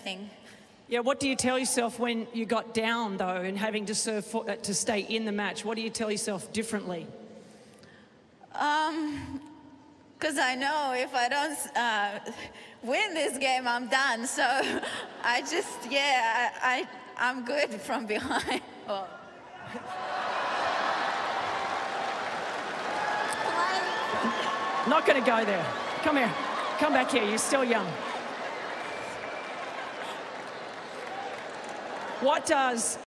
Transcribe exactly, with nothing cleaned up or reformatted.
everything. Yeah, what do you tell yourself when you got down, though, and having to serve for, uh, to stay in the match? What do you tell yourself differently? Um, because I know if I don't uh, win this game, I'm done. So I just, yeah, I, I, I'm good from behind. Well, Not going to go there. Come here. Come back here. You're still young. What does